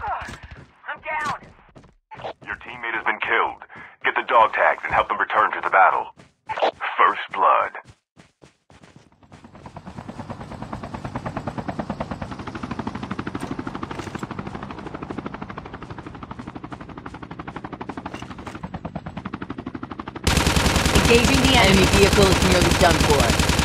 I'm down. Your teammate has been killed. Get the dog tags and help them return to the battle. First blood. Engaging the enemy vehicle is nearly done for.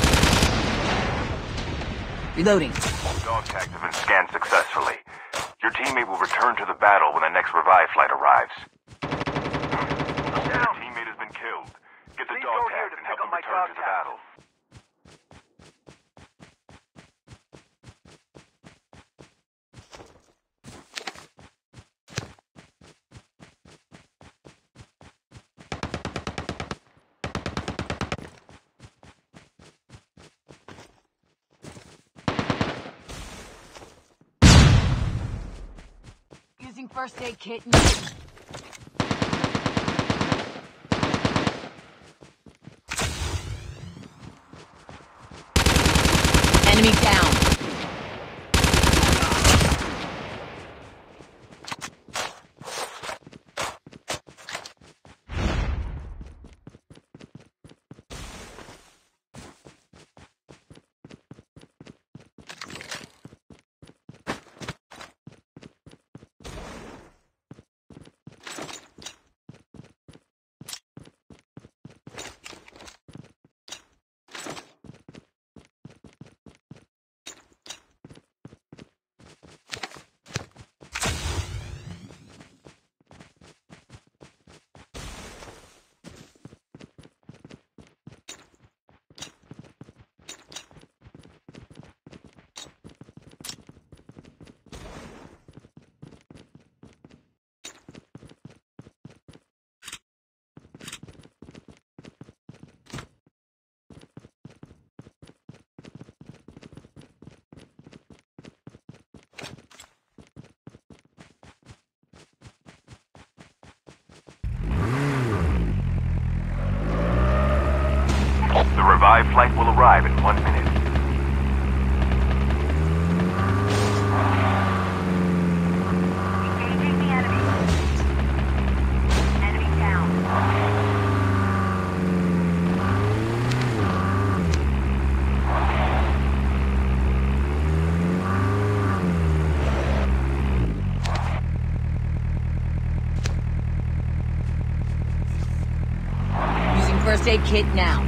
Reloading. Dog tags have been scanned successfully. Your teammate will return to the battle when the next revive flight arrives. Your teammate has been killed. Get the dog tags and help them return to the battle. Using first aid kit. Enemy down. The revive flight will arrive in 1 minute. Engaging the enemy. Enemy down. Using first aid kit now.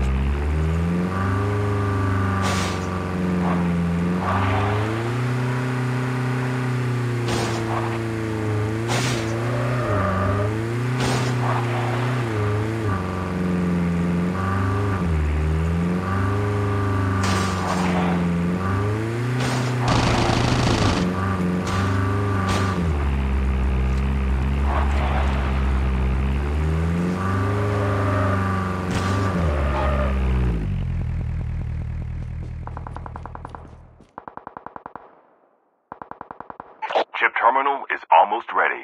Chip terminal is almost ready.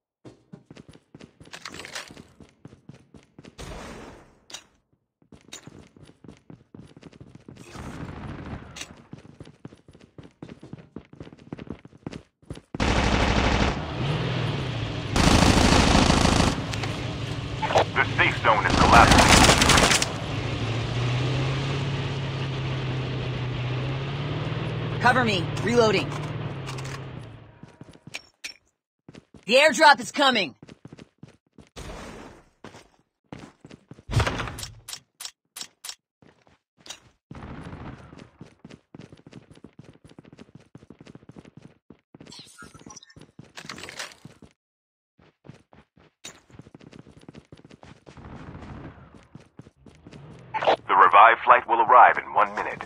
The safe zone is collapsing. Cover me. Reloading. The airdrop is coming. The revive flight will arrive in 1 minute.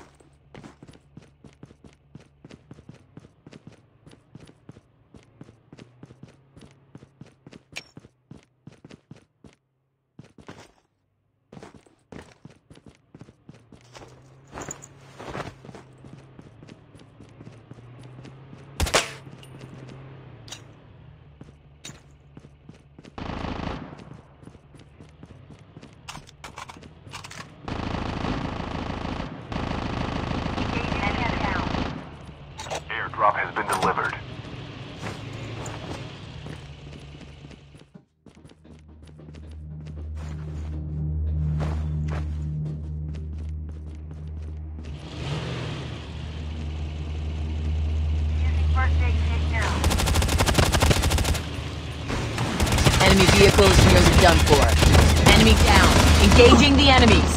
Enemy vehicles near the dump floor. Enemy down. Engaging the enemies.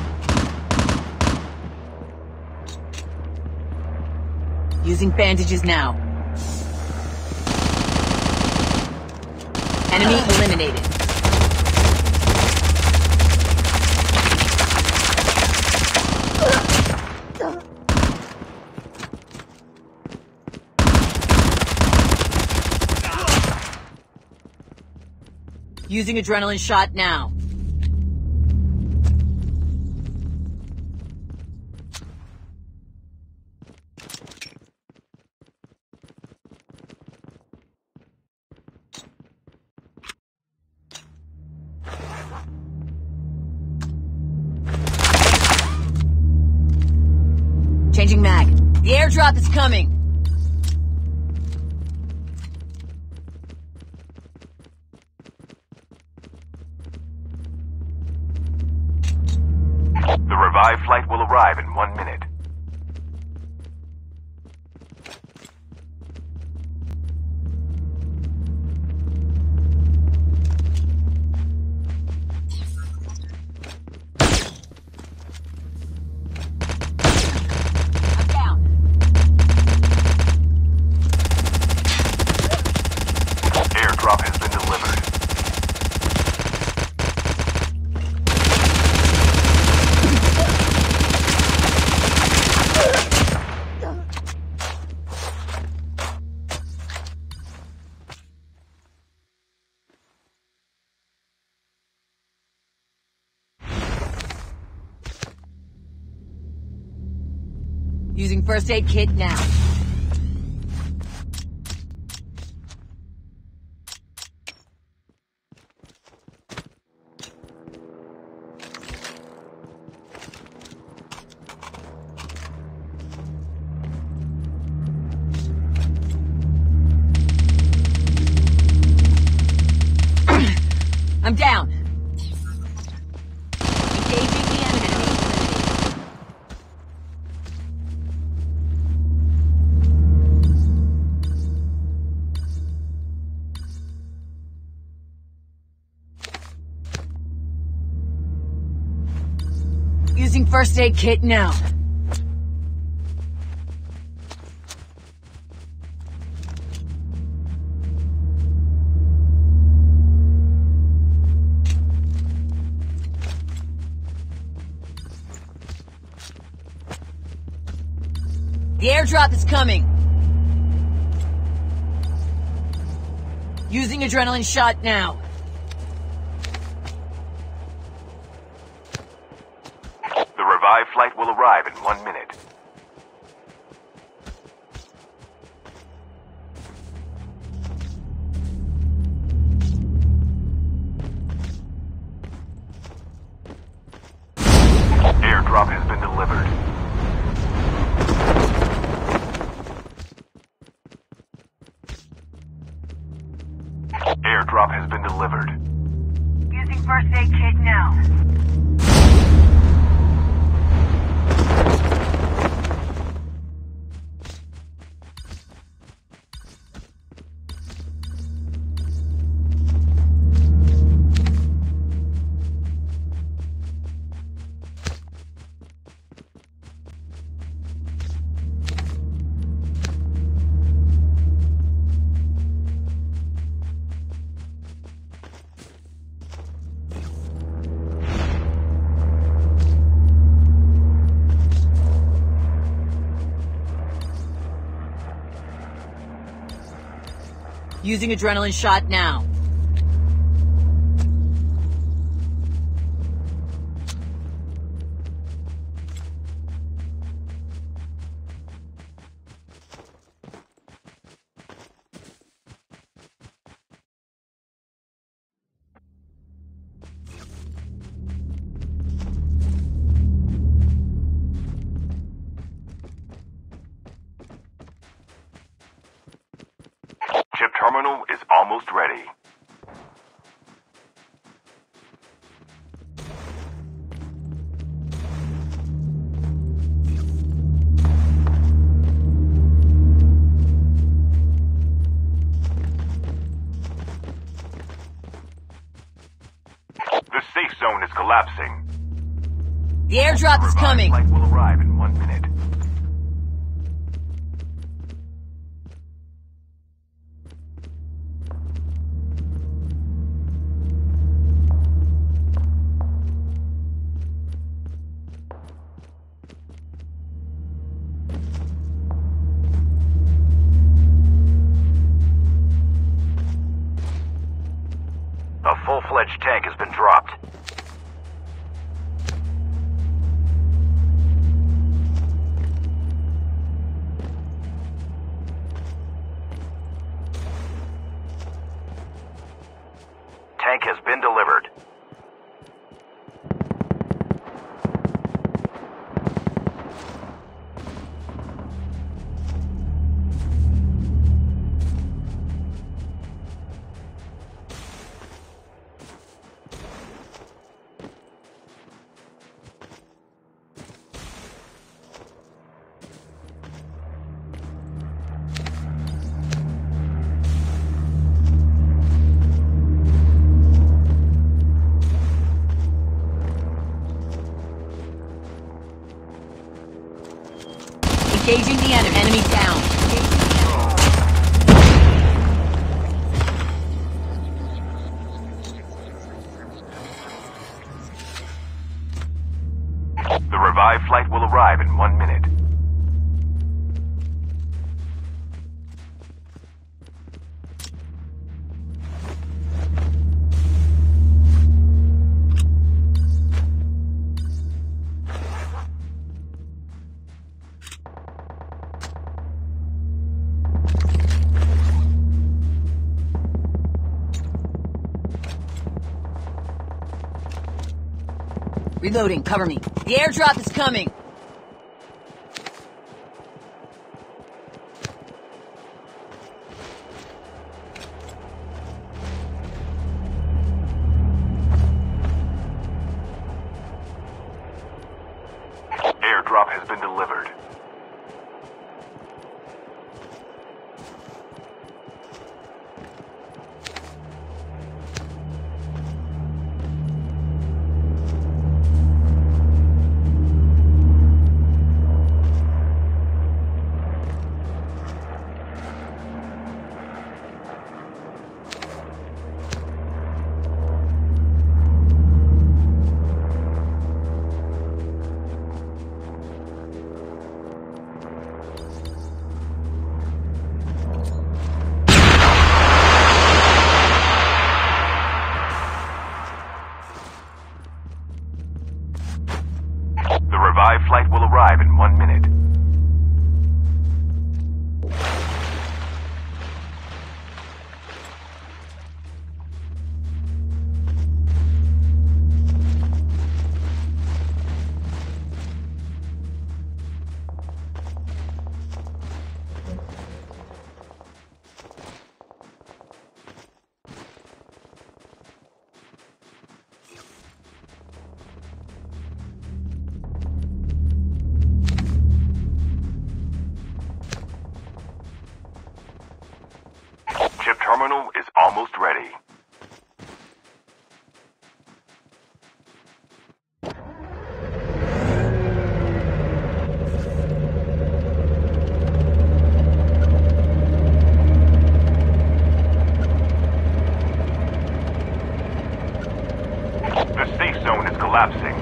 Using bandages now. Enemy eliminated. Using adrenaline shot now. Changing mag. The airdrop is coming. The revived flight will arrive in 1 minute. I'm down. Airdrop has been delivered. Using first aid kit now. I'm down. Engaging the enemy. Using first aid kit now. The airdrop is coming. Using adrenaline shot now. The revived flight will arrive in 1 minute. Airdrop has been delivered. Airdrop has been delivered. Using first aid kit now. Using adrenaline shot now. Chip terminal is almost ready. collapsing. The airdrop is Revived coming. flight will arrive in 1 minute. A full-fledged tank has been dropped. Tank has been delivered. Engaging the enemy. Enemy down. The revived flight will arrive in 1 minute. Reloading. Cover me. The airdrop is coming. Airdrop has been delivered. The revived flight will arrive in 1 minute. Chip terminal is almost ready. The safe zone is collapsing.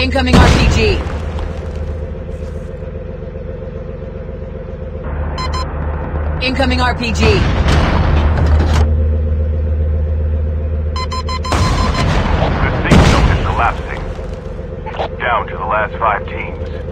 Incoming RPG. Incoming RPG. The safe zone is collapsing. Down to the last 5 teams.